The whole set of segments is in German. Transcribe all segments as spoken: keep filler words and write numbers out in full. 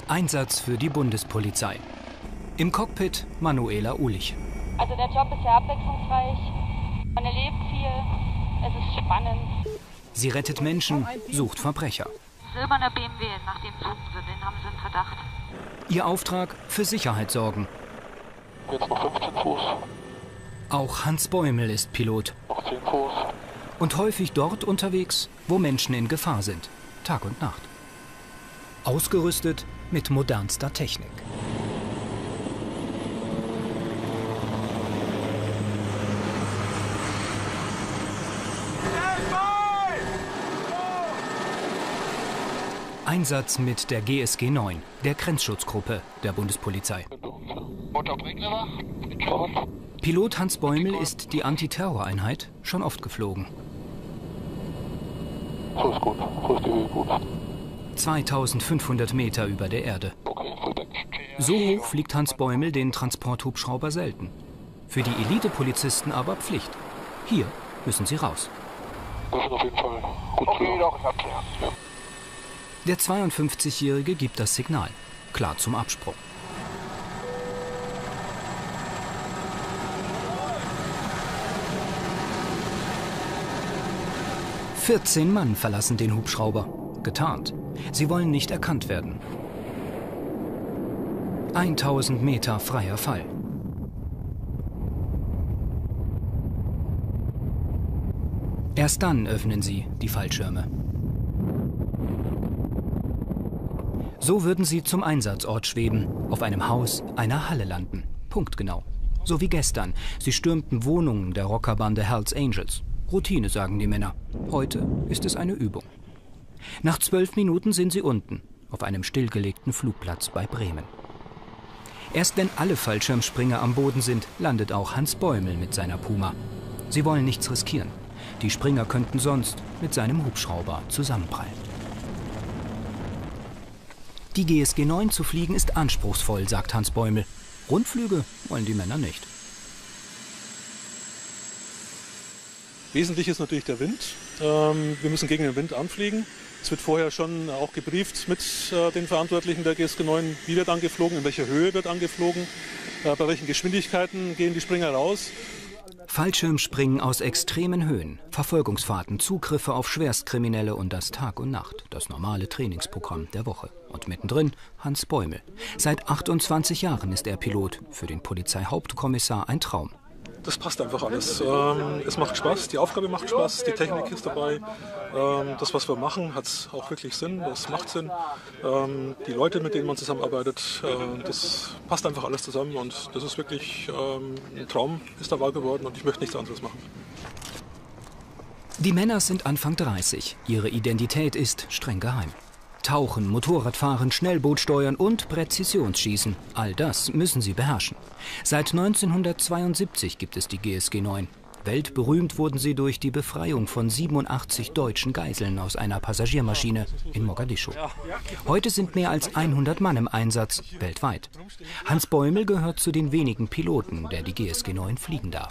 Einsatz für die Bundespolizei. Im Cockpit Manuela Uhlich. Also der Job ist sehr abwechslungsreich. Man erlebt viel. Es ist spannend. Sie rettet Menschen, sucht Verbrecher. Silberner B M W, nach dem suchen sie, den haben sie im Verdacht. Ihr Auftrag: für Sicherheit sorgen. Jetzt noch fünfzehn Fuß. Auch Hans Bäumel ist Pilot. Noch zehn Fuß. Und häufig dort unterwegs, wo Menschen in Gefahr sind. Tag und Nacht. Ausgerüstet mit modernster Technik. Einsatz mit der G S G neun, der Grenzschutzgruppe der Bundespolizei. Pilot Hans Bäumel ist die Antiterroreinheit schon oft geflogen. So ist gut, so ist die Höhe gut. zweitausendfünfhundert Meter über der Erde. So hoch fliegt Hans Bäumel den Transporthubschrauber selten. Für die Elite-Polizisten aber Pflicht. Hier müssen sie raus. Das ist auf jeden Fall gut. Okay, doch, ich hab's ja. Der zweiundfünfzigjährige gibt das Signal. Klar zum Absprung. vierzehn Mann verlassen den Hubschrauber. Getarnt. Sie wollen nicht erkannt werden. tausend Meter freier Fall. Erst dann öffnen sie die Fallschirme. So würden sie zum Einsatzort schweben, auf einem Haus einer Halle landen. Punktgenau. So wie gestern. Sie stürmten Wohnungen der Rockerbande Hells Angels. Routine, sagen die Männer. Heute ist es eine Übung. Nach zwölf Minuten sind sie unten, auf einem stillgelegten Flugplatz bei Bremen. Erst wenn alle Fallschirmspringer am Boden sind, landet auch Hans Bäumel mit seiner Puma. Sie wollen nichts riskieren. Die Springer könnten sonst mit seinem Hubschrauber zusammenprallen. Die G S G neun zu fliegen ist anspruchsvoll, sagt Hans Bäumel. Rundflüge wollen die Männer nicht. Wesentlich ist natürlich der Wind. Wir müssen gegen den Wind anfliegen. Es wird vorher schon auch gebrieft mit den Verantwortlichen der G S G neun, wie wird angeflogen, in welcher Höhe wird angeflogen, bei welchen Geschwindigkeiten gehen die Springer raus. Fallschirmspringen aus extremen Höhen, Verfolgungsfahrten, Zugriffe auf Schwerstkriminelle und das Tag und Nacht, das normale Trainingsprogramm der Woche. Und mittendrin Hans Bäumel. Seit achtundzwanzig Jahren ist er Pilot, für den Polizeihauptkommissar ein Traum. Das passt einfach alles. Ähm, es macht Spaß, die Aufgabe macht Spaß, die Technik ist dabei. Ähm, das, was wir machen, hat auch wirklich Sinn, das macht Sinn. Ähm, die Leute, mit denen man zusammenarbeitet, äh, das passt einfach alles zusammen und das ist wirklich ähm, ein Traum, ist da wahr geworden und ich möchte nichts anderes machen. Die Männer sind Anfang dreißig. Ihre Identität ist streng geheim. Tauchen, Motorradfahren, Schnellboot steuern und Präzisionsschießen. All das müssen sie beherrschen. Seit neunzehnhundertzweiundsiebzig gibt es die G S G neun. Weltberühmt wurden sie durch die Befreiung von siebenundachtzig deutschen Geiseln aus einer Passagiermaschine in Mogadischu. Heute sind mehr als hundert Mann im Einsatz, weltweit. Hans Bäumel gehört zu den wenigen Piloten, der die G S G neun fliegen darf.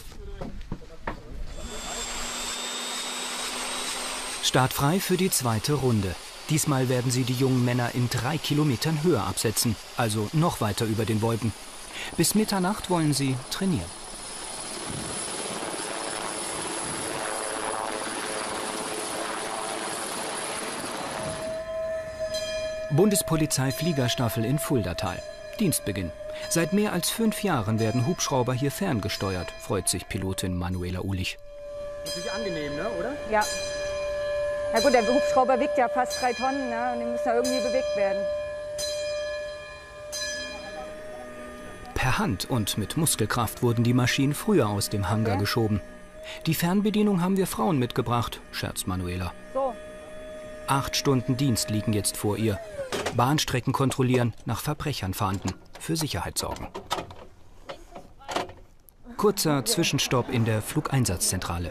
Startfrei für die zweite Runde. Diesmal werden sie die jungen Männer in drei Kilometern Höhe absetzen, also noch weiter über den Wolken. Bis Mitternacht wollen sie trainieren. Bundespolizei Fliegerstaffel in Fuldatal. Dienstbeginn. Seit mehr als fünf Jahren werden Hubschrauber hier ferngesteuert, freut sich Pilotin Manuela Uhlich. Natürlich angenehm, ne, oder? Ja. Na gut, der Hubschrauber wiegt ja fast drei Tonnen, ne? Und die müssen ja irgendwie bewegt werden. Per Hand und mit Muskelkraft wurden die Maschinen früher aus dem Hangar okay. geschoben. Die Fernbedienung haben wir Frauen mitgebracht, scherzt Manuela. So. Acht Stunden Dienst liegen jetzt vor ihr. Bahnstrecken kontrollieren, nach Verbrechern fahnden, für Sicherheit sorgen. Kurzer Zwischenstopp in der Flugeinsatzzentrale.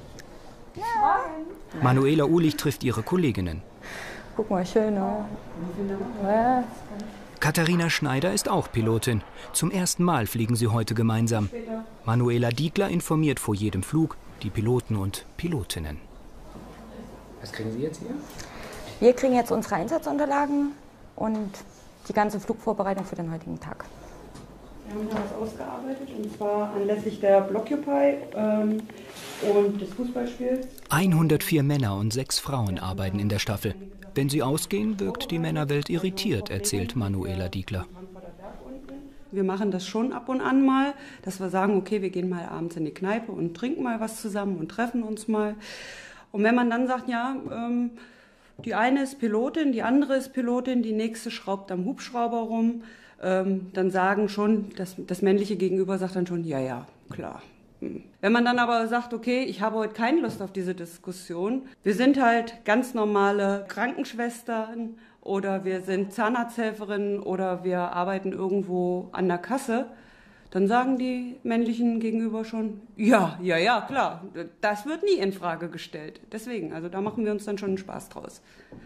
Manuela Uhlich trifft ihre Kolleginnen. Guck mal, schön, ne? Ja. Katharina Schneider ist auch Pilotin. Zum ersten Mal fliegen sie heute gemeinsam. Manuela Diegler informiert vor jedem Flug die Piloten und Pilotinnen. Was kriegen Sie jetzt hier? Wir kriegen jetzt unsere Einsatzunterlagen und die ganze Flugvorbereitung für den heutigen Tag. Wir haben da was ausgearbeitet, und zwar anlässlich der Blockupy ähm, und des Fußballspiels. hundertvier Männer und sechs Frauen arbeiten in der Staffel. Wenn sie ausgehen, wirkt die Männerwelt irritiert, erzählt Manuela Diekler. Wir machen das schon ab und an mal, dass wir sagen, okay, wir gehen mal abends in die Kneipe und trinken mal was zusammen und treffen uns mal. Und wenn man dann sagt, ja, ähm, die eine ist Pilotin, die andere ist Pilotin, die nächste schraubt am Hubschrauber rum, ähm, dann sagen schon, das, das männliche Gegenüber sagt dann schon, ja, ja, klar. Wenn man dann aber sagt, okay, ich habe heute keine Lust auf diese Diskussion, wir sind halt ganz normale Krankenschwestern oder wir sind Zahnarzthelferinnen oder wir arbeiten irgendwo an der Kasse, dann sagen die männlichen Gegenüber schon, ja, ja, ja, klar, das wird nie in Frage gestellt. Deswegen, also da machen wir uns dann schon einen Spaß draus.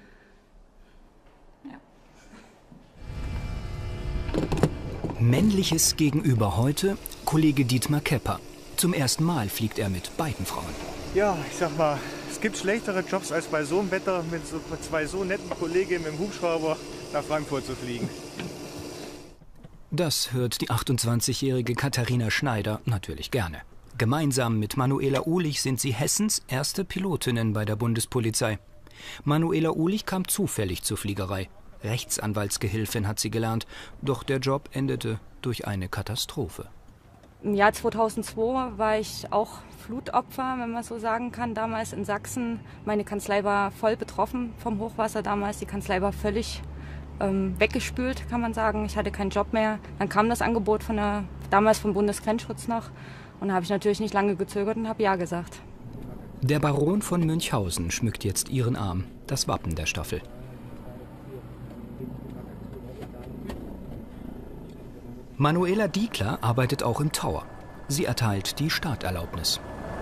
Ja. Männliches Gegenüber heute, Kollege Dietmar Kepper. Zum ersten Mal fliegt er mit beiden Frauen. Ja, ich sag mal, es gibt schlechtere Jobs, als bei so einem Wetter mit so zwei so netten Kolleginnen im Hubschrauber nach Frankfurt zu fliegen. Das hört die achtundzwanzigjährige Katharina Schneider natürlich gerne. Gemeinsam mit Manuela Uhlich sind sie Hessens erste Pilotinnen bei der Bundespolizei. Manuela Uhlich kam zufällig zur Fliegerei. Rechtsanwaltsgehilfin hat sie gelernt, doch der Job endete durch eine Katastrophe. Im Jahr zweitausendzwei war ich auch Flutopfer, wenn man so sagen kann, damals in Sachsen. Meine Kanzlei war voll betroffen vom Hochwasser damals. Die Kanzlei war völlig ähm, weggespült, kann man sagen. Ich hatte keinen Job mehr. Dann kam das Angebot von der, damals vom Bundesgrenzschutz noch. Und da habe ich natürlich nicht lange gezögert und habe Ja gesagt. Der Baron von Münchhausen schmückt jetzt ihren Arm, das Wappen der Staffel. Manuela Diekler arbeitet auch im Tower. Sie erteilt die Starterlaubnis.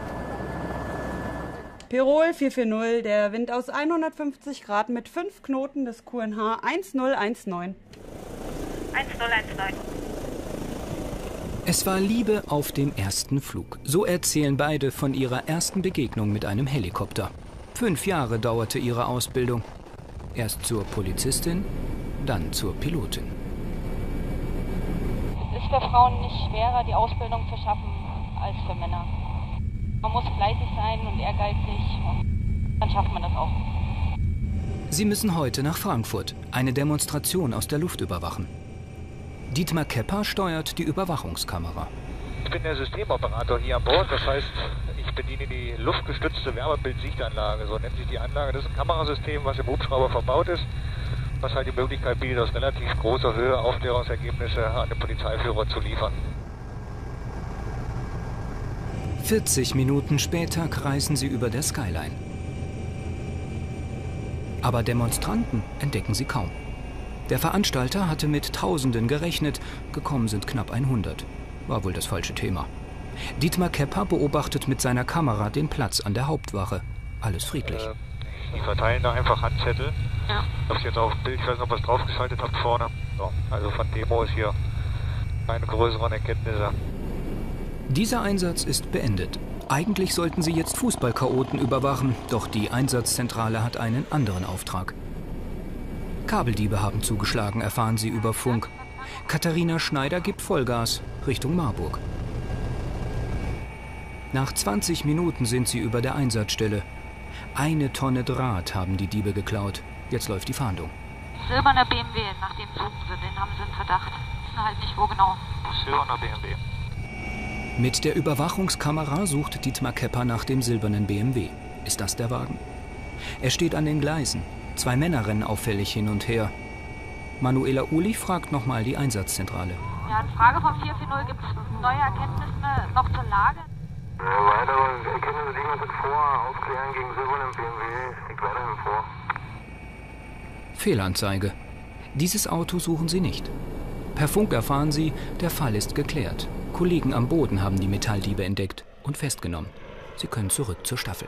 Pirol vier vier null, der Wind aus hundertfünfzig Grad mit fünf Knoten des Q N H eins null eins neun. eins null eins neun. Es war Liebe auf dem ersten Flug. So erzählen beide von ihrer ersten Begegnung mit einem Helikopter. Fünf Jahre dauerte ihre Ausbildung. Erst zur Polizistin, dann zur Pilotin. Es ist für Frauen nicht schwerer, die Ausbildung zu schaffen, als für Männer. Man muss fleißig sein und ehrgeizig, und dann schafft man das auch. Sie müssen heute nach Frankfurt eine Demonstration aus der Luft überwachen. Dietmar Kepper steuert die Überwachungskamera. Ich bin der Systemoperator hier an Bord, das heißt, ich bediene die luftgestützte Wärmebild-Sichtanlage, so nennt sich die Anlage. Das ist ein Kamerasystem, was im Hubschrauber verbaut ist, was halt die Möglichkeit bietet, aus relativ großer Höhe Aufklärungsergebnisse an den Polizeiführer zu liefern. vierzig Minuten später kreisen sie über der Skyline. Aber Demonstranten entdecken sie kaum. Der Veranstalter hatte mit Tausenden gerechnet, gekommen sind knapp hundert. War wohl das falsche Thema. Dietmar Kepper beobachtet mit seiner Kamera den Platz an der Hauptwache. Alles friedlich. Äh, die verteilen da einfach Handzettel. Ja. Ich habe jetzt auf dem Bild, ich weiß nicht, ob ihr es draufgeschaltet habt vorne. So, also von Demo ist hier keine größeren Erkenntnisse. Dieser Einsatz ist beendet. Eigentlich sollten sie jetzt Fußballchaoten überwachen, doch die Einsatzzentrale hat einen anderen Auftrag. Kabeldiebe haben zugeschlagen, erfahren sie über Funk. Katharina Schneider gibt Vollgas Richtung Marburg. Nach zwanzig Minuten sind sie über der Einsatzstelle. Eine Tonne Draht haben die Diebe geklaut. Jetzt läuft die Fahndung. Silberner B M W, nach dem suchen sie, den haben sie in Verdacht. Wissen halt nicht, wo genau. Silberner B M W. Mit der Überwachungskamera sucht Dietmar Kepper nach dem silbernen B M W. Ist das der Wagen? Er steht an den Gleisen. Zwei Männer rennen auffällig hin und her. Manuela Uhlich fragt nochmal die Einsatzzentrale. Ja, eine Frage von vier vier null, gibt es neue Erkenntnisse noch zur Lage? Ja, weitere Erkenntnisse liegen uns jetzt vor. Aufklären gegen silbernen B M W liegt weiterhin vor. Fehlanzeige. Dieses Auto suchen sie nicht. Per Funk erfahren sie, der Fall ist geklärt. Kollegen am Boden haben die Metalldiebe entdeckt und festgenommen. Sie können zurück zur Staffel.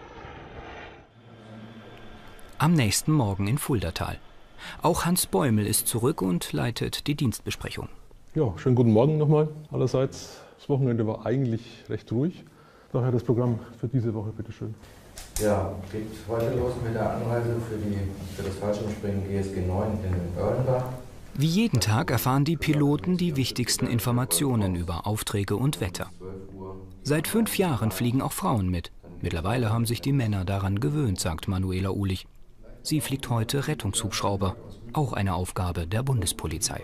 Am nächsten Morgen in Fuldatal. Auch Hans Bäumel ist zurück und leitet die Dienstbesprechung. Ja, schönen guten Morgen nochmal allerseits. Das Wochenende war eigentlich recht ruhig. Daher das Programm für diese Woche, bitteschön. Ja, geht heute los mit der Anreise für, die, für das Fallschirmspringen G S G neun in Erlenbach. Wie jeden Tag erfahren die Piloten die wichtigsten Informationen über Aufträge und Wetter. Seit fünf Jahren fliegen auch Frauen mit. Mittlerweile haben sich die Männer daran gewöhnt, sagt Manuela Uhlich. Sie fliegt heute Rettungshubschrauber, auch eine Aufgabe der Bundespolizei.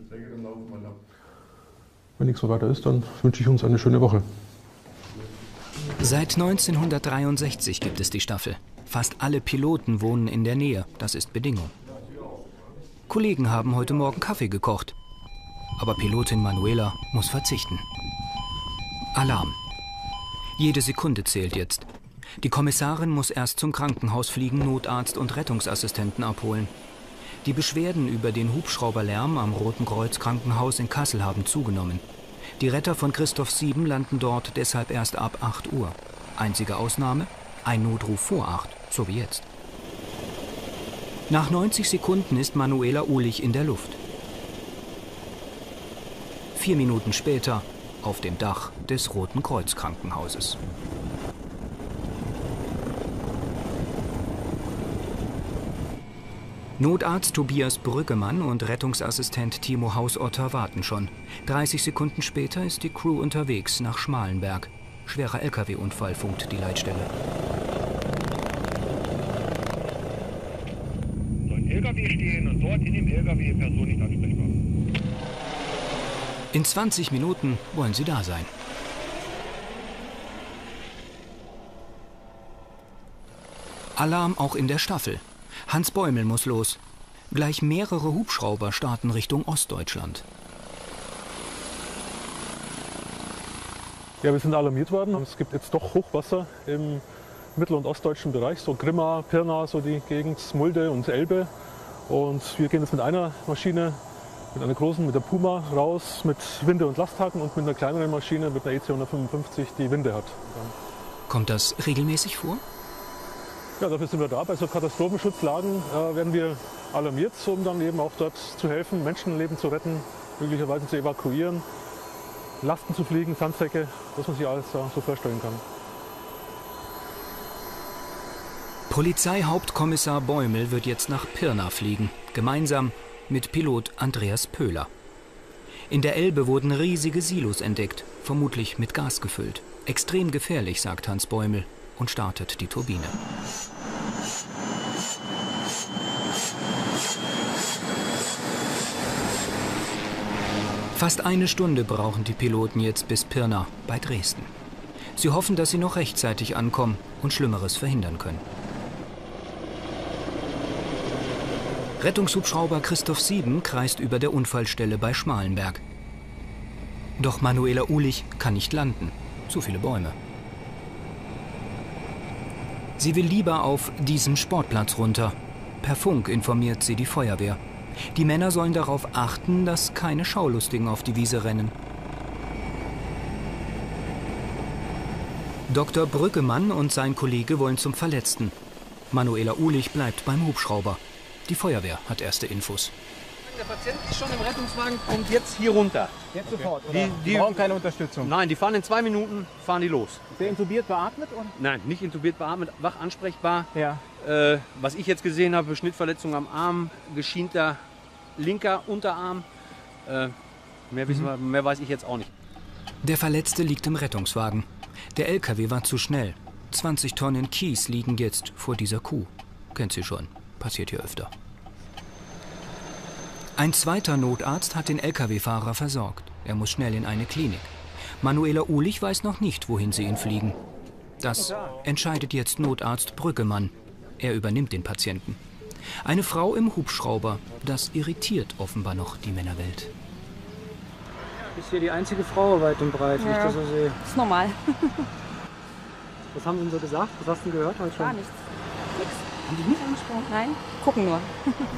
Wenn nichts mehr weiter ist, dann wünsche ich uns eine schöne Woche. Seit neunzehnhundertdreiundsechzig gibt es die Staffel. Fast alle Piloten wohnen in der Nähe, das ist Bedingung. Kollegen haben heute Morgen Kaffee gekocht. Aber Pilotin Manuela muss verzichten. Alarm. Jede Sekunde zählt jetzt. Die Kommissarin muss erst zum Krankenhaus fliegen, Notarzt und Rettungsassistenten abholen. Die Beschwerden über den Hubschrauberlärm am Roten Kreuz Krankenhaus in Kassel haben zugenommen. Die Retter von Christoph sieben landen dort deshalb erst ab acht Uhr. Einzige Ausnahme? Ein Notruf vor acht, so wie jetzt. Nach neunzig Sekunden ist Manuela Uhlich in der Luft. Vier Minuten später auf dem Dach des Roten Kreuz Krankenhauses. Notarzt Tobias Brüggemann und Rettungsassistent Timo Hausotter warten schon. dreißig Sekunden später ist die Crew unterwegs nach Schmalenberg. Schwerer L K W-Unfall, funkt die Leitstelle. So ein L K W stehen und dort in dem L K W Person nicht ansprechbar. In zwanzig Minuten wollen sie da sein. Alarm auch in der Staffel. Hans Bäumel muss los. Gleich mehrere Hubschrauber starten Richtung Ostdeutschland. Ja, wir sind alarmiert worden. Es gibt jetzt doch Hochwasser im mittel- und ostdeutschen Bereich, so Grimma, Pirna, so die Gegend, Mulde und Elbe. Und wir gehen jetzt mit einer Maschine, mit einer großen, mit der Puma, raus mit Winde- und Lasthaken und mit einer kleineren Maschine, mit einer E C hundertfünfundfünfzig, die Winde hat. Kommt das regelmäßig vor? Ja, dafür sind wir da. Bei so Katastrophenschutzlagen äh, werden wir alarmiert, um dann eben auch dort zu helfen, Menschenleben zu retten, möglicherweise zu evakuieren, Lasten zu fliegen, Sandsäcke, was man sich alles äh, so vorstellen kann. Polizeihauptkommissar Bäumel wird jetzt nach Pirna fliegen, gemeinsam mit Pilot Andreas Pöhler. In der Elbe wurden riesige Silos entdeckt, vermutlich mit Gas gefüllt. Extrem gefährlich, sagt Hans Bäumel und startet die Turbine. Fast eine Stunde brauchen die Piloten jetzt bis Pirna bei Dresden. Sie hoffen, dass sie noch rechtzeitig ankommen und Schlimmeres verhindern können. Rettungshubschrauber Christoph sieben kreist über der Unfallstelle bei Schmalenberg. Doch Manuela Uhlich kann nicht landen. Zu viele Bäume. Sie will lieber auf diesen Sportplatz runter. Per Funk informiert sie die Feuerwehr. Die Männer sollen darauf achten, dass keine Schaulustigen auf die Wiese rennen. Doktor Brüggemann und sein Kollege wollen zum Verletzten. Manuela Uhlich bleibt beim Hubschrauber. Die Feuerwehr hat erste Infos. Der Patient ist schon im Rettungswagen, kommt jetzt hier runter. Jetzt sofort? Die, Oder? die, die brauchen keine Unterstützung? Nein, die fahren in zwei Minuten, fahren die los. Ist der intubiert, beatmet? Oder? Nein, nicht intubiert, beatmet, wach ansprechbar. Ja. Äh, was ich jetzt gesehen habe, Schnittverletzung am Arm, geschienter linker Unterarm. Äh, mehr, wissen wir, mehr weiß ich jetzt auch nicht. Der Verletzte liegt im Rettungswagen. Der L K W war zu schnell. zwanzig Tonnen Kies liegen jetzt vor dieser Kuh. Kennt sie schon. Passiert hier öfter. Ein zweiter Notarzt hat den L K W-Fahrer versorgt. Er muss schnell in eine Klinik. Manuela Uhlich weiß noch nicht, wohin sie ihn fliegen. Das entscheidet jetzt Notarzt Brüggemann. Er übernimmt den Patienten. Eine Frau im Hubschrauber. Das irritiert offenbar noch die Männerwelt. Du bist hier die einzige Frau weit und breit, wie ja, ich das so sehe. Ist normal. Was haben sie denn so gesagt? Was hast du denn gehört heute schon? Gar nichts. Nix. Haben die nicht angesprochen? Nein, gucken nur.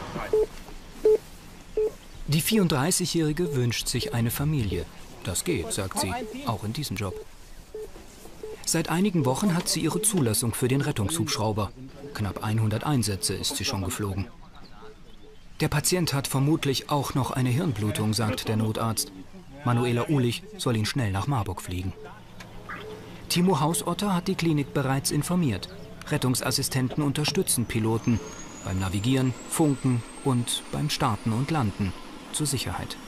Die vierunddreißigjährige wünscht sich eine Familie. Das geht, sagt sie, auch in diesem Job. Seit einigen Wochen hat sie ihre Zulassung für den Rettungshubschrauber. Knapp hundert Einsätze ist sie schon geflogen. Der Patient hat vermutlich auch noch eine Hirnblutung, sagt der Notarzt. Manuela Uhlich soll ihn schnell nach Marburg fliegen. Timo Hausotter hat die Klinik bereits informiert. Rettungsassistenten unterstützen Piloten beim Navigieren, Funken und beim Starten und Landen. zur Sicherheit.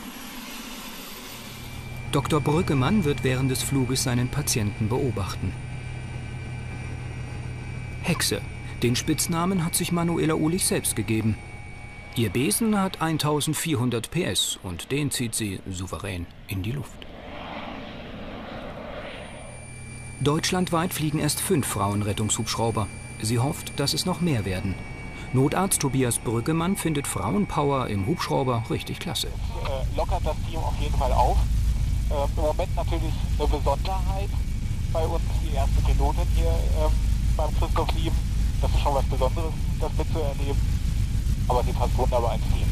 Doktor Brüggemann wird während des Fluges seinen Patienten beobachten. Hexe, den Spitznamen hat sich Manuela Uhlich selbst gegeben. Ihr Besen hat eintausendvierhundert P S und den zieht sie souverän in die Luft. Deutschlandweit fliegen erst fünf Frauenrettungshubschrauber. Sie hofft, dass es noch mehr werden. Notarzt Tobias Brüggemann findet Frauenpower im Hubschrauber richtig klasse. Äh, lockert das Team auf jeden Fall auf. Äh, Im Moment natürlich eine Besonderheit bei uns, die erste Pilotin hier äh, beim Christoph sieben. Das ist schon was Besonderes, das mitzuerleben. Aber sie passt wunderbar ins Team.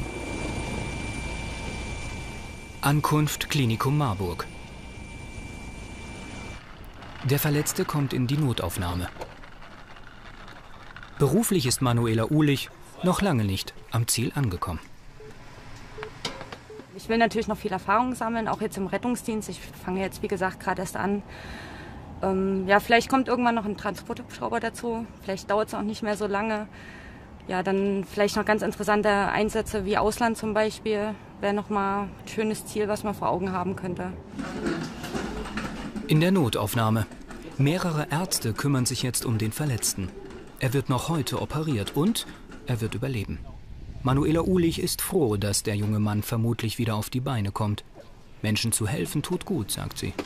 Ankunft Klinikum Marburg. Der Verletzte kommt in die Notaufnahme. Beruflich ist Manuela Uhlich noch lange nicht am Ziel angekommen. Ich will natürlich noch viel Erfahrung sammeln, auch jetzt im Rettungsdienst. Ich fange jetzt, wie gesagt, gerade erst an. Ähm, ja, vielleicht kommt irgendwann noch ein Transporthubschrauber dazu. Vielleicht dauert es auch nicht mehr so lange. Ja, dann vielleicht noch ganz interessante Einsätze wie Ausland zum Beispiel. Wäre noch mal ein schönes Ziel, was man vor Augen haben könnte. In der Notaufnahme. Mehrere Ärzte kümmern sich jetzt um den Verletzten. Er wird noch heute operiert und er wird überleben. Manuela Uhlich ist froh, dass der junge Mann vermutlich wieder auf die Beine kommt. Menschen zu helfen tut gut, sagt sie.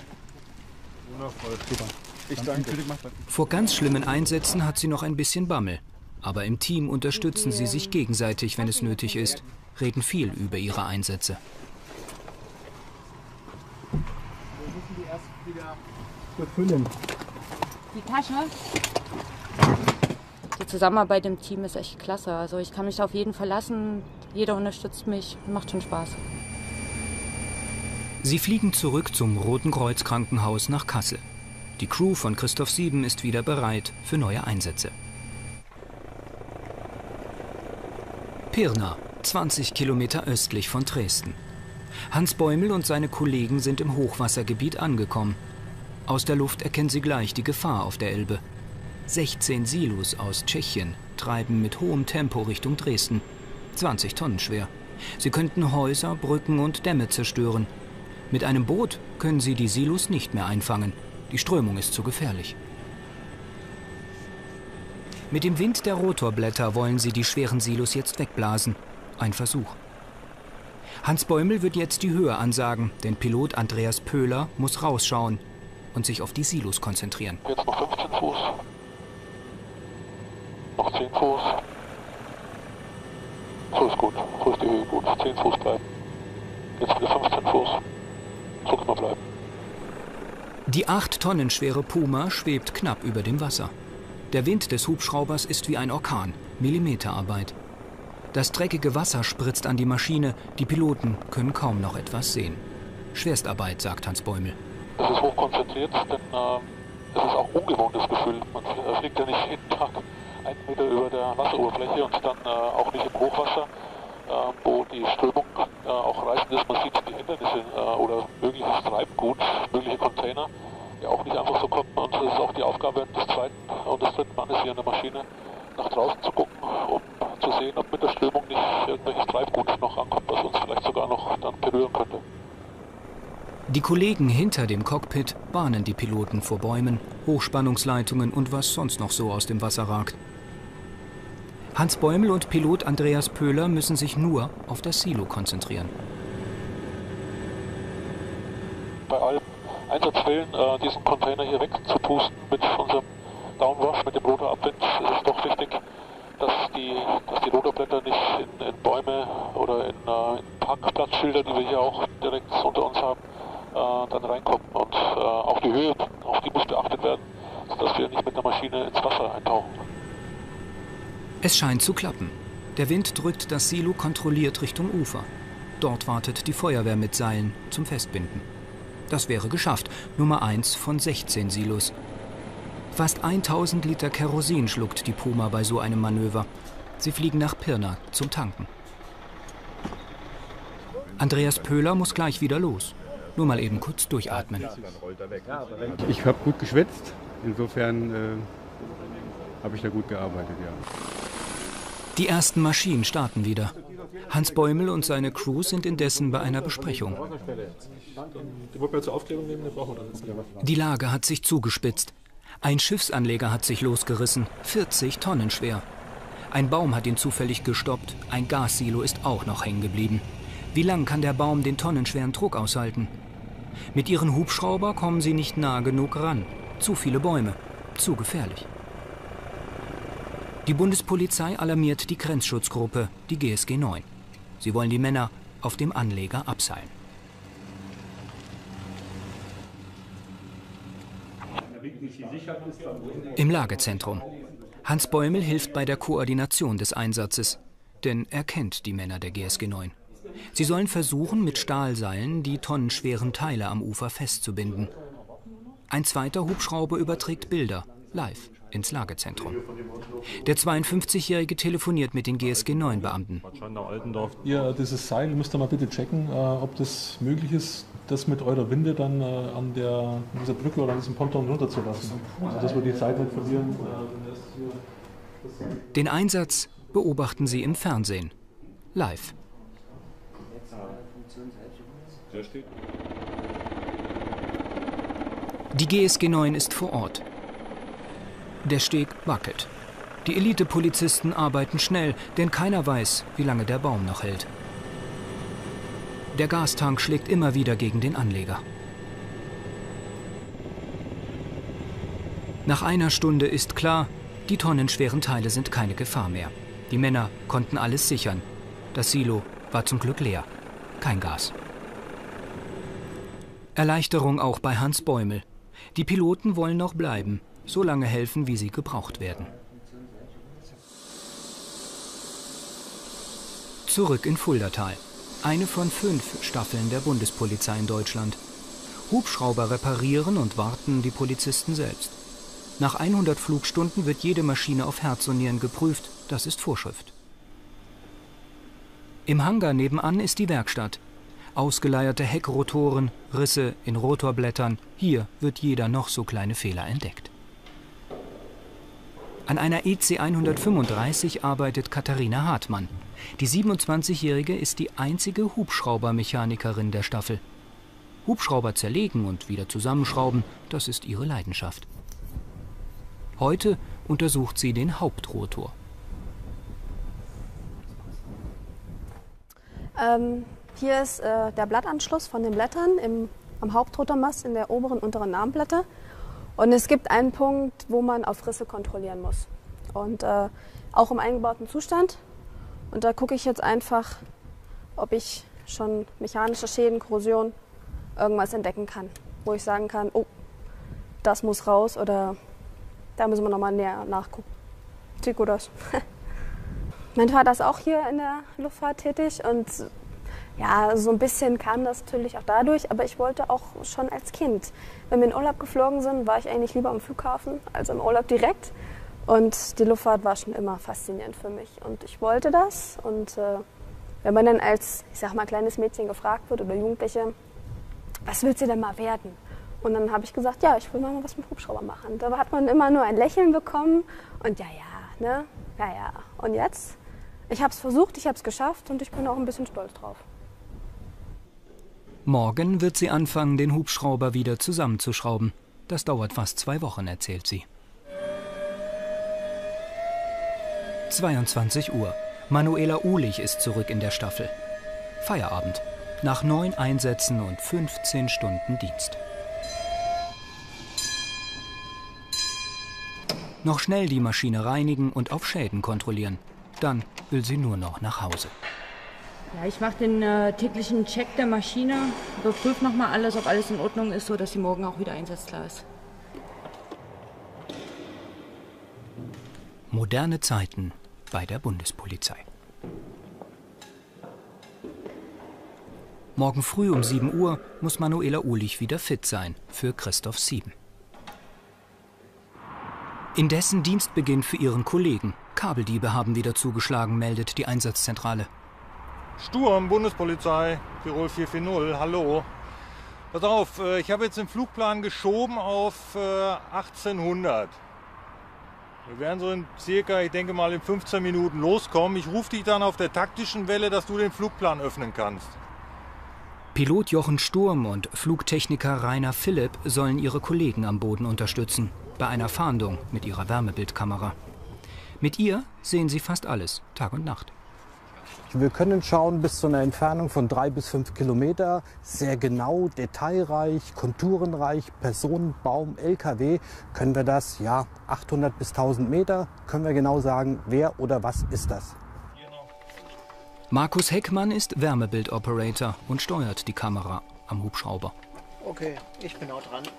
Ich danke. Vor ganz schlimmen Einsätzen hat sie noch ein bisschen Bammel. Aber im Team unterstützen sie sich gegenseitig, wenn es nötig ist, reden viel über ihre Einsätze. Befüllen. Die Tasche? Die Zusammenarbeit im Team ist echt klasse. Also ich kann mich auf jeden verlassen. Jeder unterstützt mich. Macht schon Spaß. Sie fliegen zurück zum Roten Kreuz Krankenhaus nach Kassel. Die Crew von Christoph sieben ist wieder bereit für neue Einsätze. Pirna, zwanzig Kilometer östlich von Dresden. Hans Bäumel und seine Kollegen sind im Hochwassergebiet angekommen. Aus der Luft erkennen sie gleich die Gefahr auf der Elbe. sechzehn Silos aus Tschechien treiben mit hohem Tempo Richtung Dresden. zwanzig Tonnen schwer. Sie könnten Häuser, Brücken und Dämme zerstören. Mit einem Boot können sie die Silos nicht mehr einfangen. Die Strömung ist zu gefährlich. Mit dem Wind der Rotorblätter wollen sie die schweren Silos jetzt wegblasen. Ein Versuch. Hans Bäumel wird jetzt die Höhe ansagen, denn Pilot Andreas Pöhler muss rausschauen und sich auf die Silos konzentrieren. Jetzt noch fünfzehn Fuß. Noch zehn Fuß. So ist gut. So ist die Höhe gut. zehn Fuß bleiben. Jetzt wieder fünfzehn Fuß. So kann man bleiben. Die acht Tonnen schwere Puma schwebt knapp über dem Wasser. Der Wind des Hubschraubers ist wie ein Orkan. Millimeterarbeit. Das dreckige Wasser spritzt an die Maschine. Die Piloten können kaum noch etwas sehen. Schwerstarbeit, sagt Hans Bäumel. Es ist hochkonzentriert, denn äh, es ist auch ein ungewohntes Gefühl. Man fliegt ja nicht jeden Tag einen Meter über der Wasseroberfläche und dann äh, auch nicht im Hochwasser, äh, wo die Strömung äh, auch reißend ist. Man sieht die Hindernisse äh, oder mögliches Treibgut, mögliche Container, die auch nicht einfach so kommen. Und es ist auch die Aufgabe des zweiten und des dritten Mannes hier in der Maschine, nach draußen zu gucken, um zu sehen, ob mit der Strömung nicht irgendwelches Treibgut noch ankommt, was uns vielleicht sogar noch dann berühren könnte. Die Kollegen hinter dem Cockpit warnen die Piloten vor Bäumen, Hochspannungsleitungen und was sonst noch so aus dem Wasser ragt. Hans Bäumel und Pilot Andreas Pöhler müssen sich nur auf das Silo konzentrieren. Bei allen Einsatzfällen äh, diesen Container hier wegzupusten mit unserem Downwash, mit dem Rotorabwind, ist es doch wichtig, dass die, dass die Rotorblätter nicht in, in Bäume oder in, äh, in Parkplatzschilder, die wir hier auch direkt unter uns haben, äh, dann reinkommen. Und äh, auch die Höhe, auch die muss beachtet werden, sodass wir nicht mit der Maschine ins Wasser eintauchen. Es scheint zu klappen. Der Wind drückt das Silo kontrolliert Richtung Ufer. Dort wartet die Feuerwehr mit Seilen zum Festbinden. Das wäre geschafft. Nummer eins von sechzehn Silos. Fast tausend Liter Kerosin schluckt die Puma bei so einem Manöver. Sie fliegen nach Pirna zum Tanken. Andreas Pöhler muss gleich wieder los. Nur mal eben kurz durchatmen. Ich habe gut geschwitzt. Insofern äh, habe ich da gut gearbeitet, ja. Die ersten Maschinen starten wieder. Hans Bäumel und seine Crew sind indessen bei einer Besprechung. Die Lage hat sich zugespitzt. Ein Schiffsanleger hat sich losgerissen, vierzig Tonnen schwer. Ein Baum hat ihn zufällig gestoppt, ein Gassilo ist auch noch hängen geblieben. Wie lang kann der Baum den tonnenschweren Druck aushalten? Mit ihren Hubschrauber kommen sie nicht nah genug ran. Zu viele Bäume, zu gefährlich. Die Bundespolizei alarmiert die Grenzschutzgruppe, die G S G neun. Sie wollen die Männer auf dem Anleger abseilen. Im Lagezentrum. Hans Bäumel hilft bei der Koordination des Einsatzes, denn er kennt die Männer der G S G neun. Sie sollen versuchen, mit Stahlseilen die tonnenschweren Teile am Ufer festzubinden. Ein zweiter Hubschrauber überträgt Bilder, live, ins Lagezentrum. Der zweiundfünfzigjährige telefoniert mit den G S G neun Beamten. Ihr, dieses Seil, müsst ihr mal bitte checken, äh, ob das möglich ist, das mit eurer Winde dann äh, an der, dieser Brücke oder an diesem Ponton runterzulassen. Also, dass wir die Zeit nicht verlieren. Äh, Den Einsatz beobachten sie im Fernsehen, live. Die G S G neun ist vor Ort. Der Steg wackelt. Die Elite-Polizisten arbeiten schnell, denn keiner weiß, wie lange der Baum noch hält. Der Gastank schlägt immer wieder gegen den Anleger. Nach einer Stunde ist klar, die tonnenschweren Teile sind keine Gefahr mehr. Die Männer konnten alles sichern. Das Silo war zum Glück leer. Kein Gas. Erleichterung auch bei Hans Bäumel. Die Piloten wollen noch bleiben, so lange helfen, wie sie gebraucht werden. Zurück in Fuldatal. Eine von fünf Staffeln der Bundespolizei in Deutschland. Hubschrauber reparieren und warten die Polizisten selbst. Nach hundert Flugstunden wird jede Maschine auf Herz und Nieren geprüft. Das ist Vorschrift. Im Hangar nebenan ist die Werkstatt. Ausgeleierte Heckrotoren, Risse in Rotorblättern. Hier wird jeder noch so kleine Fehler entdeckt. An einer E C hundertfünfunddreißig arbeitet Katharina Hartmann. Die siebenundzwanzigjährige ist die einzige Hubschraubermechanikerin der Staffel. Hubschrauber zerlegen und wieder zusammenschrauben, das ist ihre Leidenschaft. Heute untersucht sie den Hauptrotor. Ähm, hier ist äh, der Blattanschluss von den Blättern im, am Hauptrotormast in der oberen und unteren Armplatte. Und es gibt einen Punkt, wo man auf Risse kontrollieren muss. Und äh, auch im eingebauten Zustand. Und da gucke ich jetzt einfach, ob ich schon mechanische Schäden, Korrosion, irgendwas entdecken kann. Wo ich sagen kann, oh, das muss raus oder da müssen wir nochmal näher nachgucken. Sieht gut aus. Mein Vater ist auch hier in der Luftfahrt tätig und ja, so ein bisschen kam das natürlich auch dadurch, aber ich wollte auch schon als Kind. Wenn wir in Urlaub geflogen sind, war ich eigentlich lieber am Flughafen als im Urlaub direkt. Und die Luftfahrt war schon immer faszinierend für mich. Und ich wollte das. Und äh, wenn man dann als, ich sag mal, kleines Mädchen gefragt wird oder Jugendliche, was willst du denn mal werden? Und dann habe ich gesagt, ja, ich will mal was mit Hubschrauber machen. Da hat man immer nur ein Lächeln bekommen und ja, ja, ne, ja, ja. Und jetzt? Ich habe es versucht, ich habe es geschafft und ich bin auch ein bisschen stolz drauf. Morgen wird sie anfangen, den Hubschrauber wieder zusammenzuschrauben. Das dauert fast zwei Wochen, erzählt sie. zweiundzwanzig Uhr. Manuela Uhlich ist zurück in der Staffel. Feierabend. Nach neun Einsätzen und fünfzehn Stunden Dienst. Noch schnell die Maschine reinigen und auf Schäden kontrollieren. Dann will sie nur noch nach Hause. Ja, ich mache den äh, täglichen Check der Maschine, überprüfe nochmal alles, ob alles in Ordnung ist, sodass sie morgen auch wieder einsatzklar ist. Moderne Zeiten bei der Bundespolizei. Morgen früh um sieben Uhr muss Manuela Uhlich wieder fit sein für Christoph sieben. Indessen Dienstbeginn für ihren Kollegen. Kabeldiebe haben wieder zugeschlagen, meldet die Einsatzzentrale. Sturm, Bundespolizei, Tirol vier vier null, hallo. Pass auf, ich habe jetzt den Flugplan geschoben auf achtzehnhundert. Wir werden so in circa, ich denke mal in fünfzehn Minuten loskommen. Ich rufe dich dann auf der taktischen Welle, dass du den Flugplan öffnen kannst. Pilot Jochen Sturm und Flugtechniker Rainer Philipp sollen ihre Kollegen am Boden unterstützen, bei einer Fahndung mit ihrer Wärmebildkamera. Mit ihr sehen sie fast alles, Tag und Nacht. Wir können schauen bis zu einer Entfernung von drei bis fünf Kilometer, sehr genau, detailreich, konturenreich, Personen, Baum, L K W, können wir das, ja, achthundert bis tausend Meter, können wir genau sagen, wer oder was ist das. Markus Heckmann ist Wärmebild-Operator und steuert die Kamera am Hubschrauber. Okay, ich bin auch dran.